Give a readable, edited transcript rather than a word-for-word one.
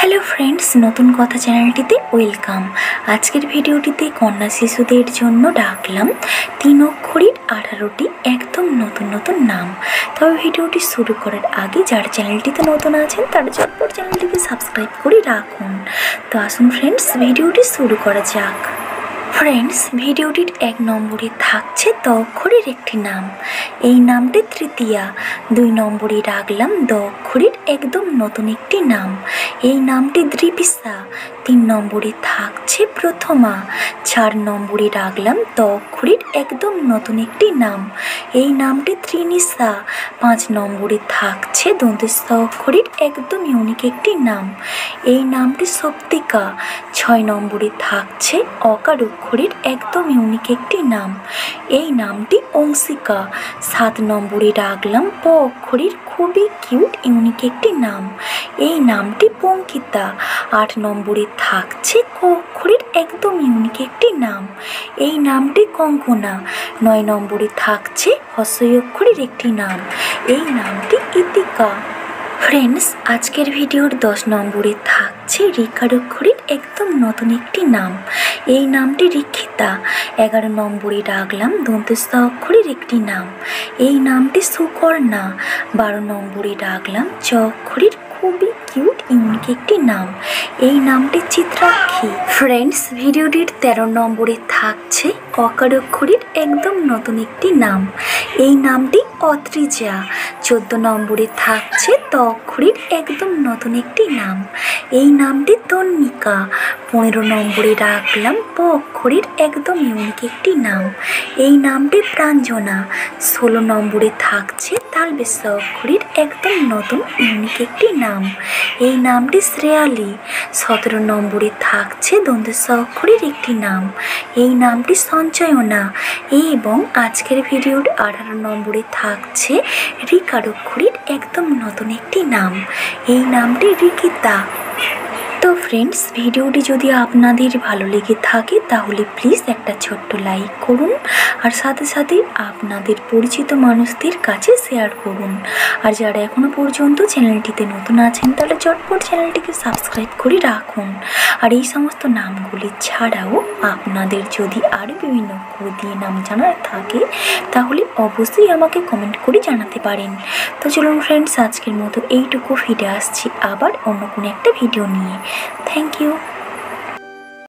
Hello friends, নতুন কথা চ্যানেলটিতে ওয়েলকাম। আজকের ভিডিওটিতে কন্যা শিশুদের জন্য ডাকলাম 3 অক্ষরের 18টি একদম নতুন নতুন নাম। তবে ভিডিওটি শুরু করার আগে যারা চ্যানেলটিতে নতুন আছেন তারা ঝটপট চ্যানেলটিকে সাবস্ক্রাইব করে রাখুন। তো আসুন ফ্রেন্ডস, ভিডিওটি শুরু করা যাক। ফ্রেন্ডস, ভিডিওটির 1 নম্বরে থাকছে দ অক্ষরের একটি নাম। এই নামটি তৃতীয়া। 2 নম্বরে রাখলাম দ অক্ষরের একদম নতুন একটি নাম। এই নামটি দৃপিসা। 3 নম্বরে থাকছে প্রথমা। 4 নম্বরে রাখলাম দ অক্ষরের একদম নতুন একটি নাম। এই নামটি ত্রিনিসা। 5 নম্বরে থাকছে দন্তেস্থ অক্ষরের একদম ইউনিক একটি নাম। এই নামটি সপ্তিকা। 6 নম্বরে থাকছে অকার অক্ষরের একদম ইউনিক একটি নাম। এই নামটি অংশিকা। 7 নম্বরে রাখলাম প অক্ষরের খুবই কিউট ইউনিক একটি নাম। এই নামটি পঙ্কিতা। 8 নম্বরে থাকছে ক অক্ষরের একদম ইউনিক একটি নাম। এই নামটি কঙ্কনা। 9 নম্বরে থাকছে হস্যই অক্ষরের একটি নাম। এই নামটি ইতিকা। ফ্রেন্ডস, আজকের ভিডিওর 10 নম্বরে থাকছে রিকার অক্ষরের একদম নতুন একটি নাম। এই নামটি রিক্ষিতা। 11 নম্বরে রাখলাম দন্তেস্থ অক্ষরের একটি নাম। এই নামটি সুকর্ণা। 12 নম্বরে রাখলাম চ অক্ষরের খুবই কিউট ইউনিক একটি নাম। এই নামটি চিত্রাক্ষী। ফ্রেন্ডস, ভিডিওটির 13 নম্বরে থাকছে অকার অক্ষরের একদম নতুন একটি নাম। এই নামটি অত্রিজা। 14 নম্বরে থাকছে ত অক্ষরের একদম নতুন একটি নাম। এই নামটি তন্মিকা। 15 নম্বরে রাখলাম প অক্ষরের একদম ইউনিক একটি নাম। এই নামটি প্রাঞ্জনা। 16 নম্বরে থাকছে তালবেশ্য অক্ষরের একদম নতুন ইউনিক একটি নাম। এই নামটি শ্রেয়ালি। 17 নম্বরে থাকছে দন্তেস্থ অক্ষরের একটি নাম। এই নামটি সঞ্চয়না। এবং আজকের ভিডিওর 18 নম্বরে থাকছে রিকার অক্ষরের একদম নতুন একটি নাম। এই নামটি রিকিতা। তো ফ্রেন্ডস, ভিডিওটি যদি আপনাদের ভালো লেগে থাকে তাহলে প্লিজ একটা ছোট্ট লাইক করুন, আর সাথে সাথে আপনাদের পরিচিত মানুষদের কাছে শেয়ার করুন। আর যারা এখনও পর্যন্ত চ্যানেলটিতে নতুন আছেন তাহলে চটপট চ্যানেলটিকে সাবস্ক্রাইব করে রাখুন। আর এই সমস্ত নামগুলি ছাড়াও আপনাদের যদি আরও বিভিন্ন অক্ষর দিয়ে নাম জানার থাকে তাহলে অবশ্যই আমাকে কমেন্ট করে জানাতে পারেন। তো চলুন ফ্রেন্ডস, আজকের মতো এইটুকু ফিরে আসছি আবার অন্য কোনো একটা ভিডিও নিয়ে। Thank you.